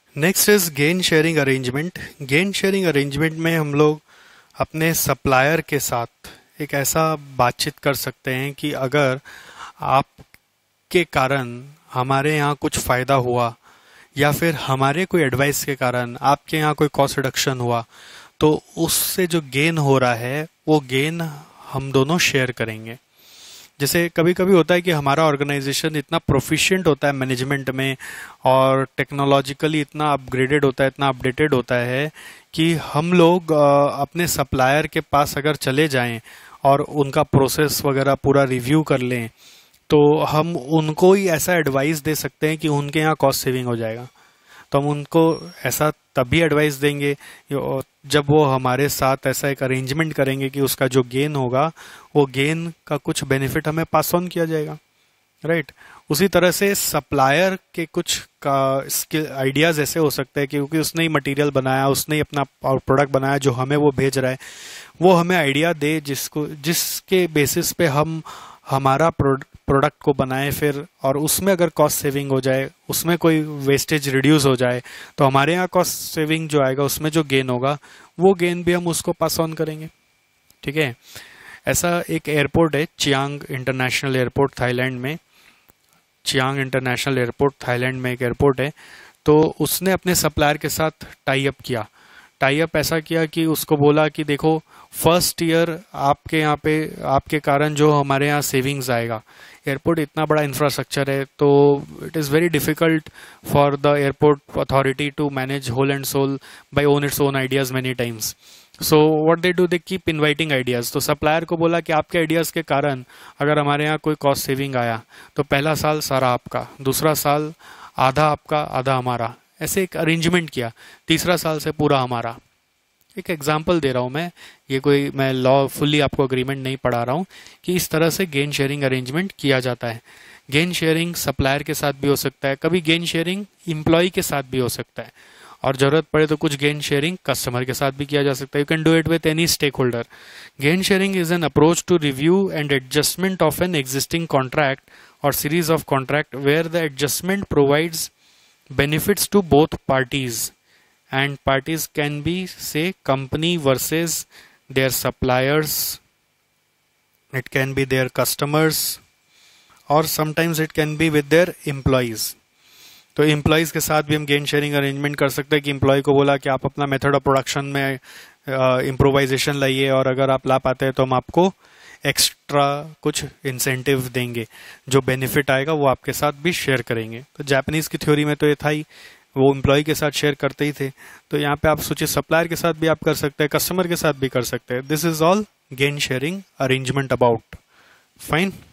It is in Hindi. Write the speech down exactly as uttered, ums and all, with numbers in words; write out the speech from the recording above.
Next is gain sharing arrangement. Gain sharing arrangement में हम लोग अपने सप्लायर के साथ एक ऐसा बातचीत कर सकते हैं कि अगर आपके कारण हमारे यहाँ कुछ फ़ायदा हुआ या फिर हमारे कोई एडवाइस के कारण आपके यहाँ कोई कॉस्ट रिडक्शन हुआ, तो उससे जो गेन हो रहा है वो गेन हम दोनों शेयर करेंगे। जैसे कभी कभी होता है कि हमारा ऑर्गेनाइजेशन इतना प्रोफिशिएंट होता है मैनेजमेंट में और टेक्नोलॉजिकली इतना अपग्रेडेड होता है, इतना अपडेटेड होता है कि हम लोग अ, अपने सप्लायर के पास अगर चले जाएं और उनका प्रोसेस वगैरह पूरा रिव्यू कर लें, तो हम उनको ही ऐसा एडवाइस दे सकते हैं कि उनके यहाँ कॉस्ट सेविंग हो जाएगा। तो हम उनको ऐसा तभी एडवाइस देंगे यो- जब वो हमारे साथ ऐसा एक अरेंजमेंट करेंगे कि उसका जो गेन होगा वो गेन का कुछ बेनिफिट हमें पास ऑन किया जाएगा, राइट। उसी तरह से सप्लायर के कुछ का स्किल आइडियाज ऐसे हो सकते हैं कि क्योंकि उसने ही मटेरियल बनाया, उसने ही अपना प्रोडक्ट बनाया जो हमें वो भेज रहा है, वो हमें आइडिया दे जिसको जिसके बेसिस पे हम हमारा प्रोडक्ट को बनाए फिर, और उसमें अगर कॉस्ट सेविंग हो जाए, उसमें कोई वेस्टेज रिड्यूस हो जाए, तो हमारे यहाँ कॉस्ट सेविंग जो आएगा उसमें जो गेन होगा वो गेन भी हम उसको पास ऑन करेंगे। ठीक है। ऐसा एक एयरपोर्ट है, चियांग इंटरनेशनल एयरपोर्ट थाईलैंड में। चियांग इंटरनेशनल एयरपोर्ट थाईलैंड में एक एयरपोर्ट है। तो उसने अपने सप्लायर के साथ टाई अप किया। टाई अप ऐसा किया कि उसको बोला कि देखो, फर्स्ट ईयर आपके यहाँ पे आपके कारण जो हमारे यहाँ सेविंग्स आएगा, एयरपोर्ट इतना बड़ा इंफ्रास्ट्रक्चर है तो it is very difficult for the airport authority to manage whole and sole by own its own ideas many times. So what they do, they keep inviting ideas. तो सप्लायर को बोला कि आपके आइडियाज के कारण अगर हमारे यहाँ कोई कॉस्ट सेविंग आया तो पहला साल सारा आपका, दूसरा साल आधा आपका आधा हमारा, ऐसे एक अरेंजमेंट किया, तीसरा साल से पूरा हमारा। एक एग्जांपल दे रहा हूँ मैं, ये कोई मैं लॉ फुल्ली आपको अग्रीमेंट नहीं पढ़ा रहा हूँ, कि इस तरह से गेन शेयरिंग अरेंजमेंट किया जाता है। गेन शेयरिंग सप्लायर के साथ भी हो सकता है, कभी गेन शेयरिंग एम्प्लॉय के साथ भी हो सकता है, और जरूरत पड़े तो कुछ गेन शेयरिंग कस्टमर के साथ भी किया जा सकता है। You can do it with any stake holder. Gain sharing is an approach to review and adjustment of an existing contract और series of contract where the adjustment provides benefits to both parties, and parties can be, say, company versus their suppliers, it can be their customers, or sometimes it can be with their employees। तो एम्प्लॉयज़ के साथ भी हम गेन शेयरिंग अरेंजमेंट कर सकते हैं कि एम्प्लॉय को बोला कि आप अपना मेथड ऑफ प्रोडक्शन में इम्प्रोवाइजेशन लाइए, और अगर आप ला पाते हैं तो हम आपको एक्स्ट्रा कुछ इंसेंटिव देंगे, जो बेनिफिट आएगा वो आपके साथ भी शेयर करेंगे। तो जापानीज की थ्योरी में तो ये था ही, वो एम्प्लॉय के साथ शेयर करते ही थे। तो यहाँ पे आप सोचिए, सप्लायर के साथ भी आप कर सकते हैं, कस्टमर के साथ भी कर सकते हैं। This is all gain sharing arrangement about. Fine.